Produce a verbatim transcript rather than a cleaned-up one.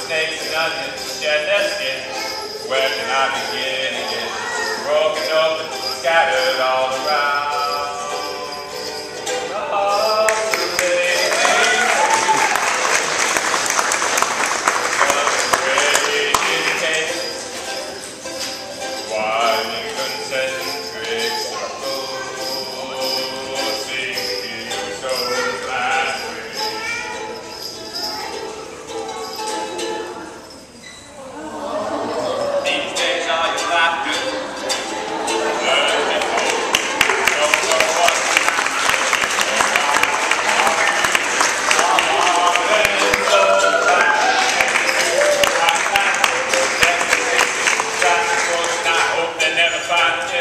snakes and onions to shed their skin. Where can I begin again? Broken open, scattered all around. Oh, find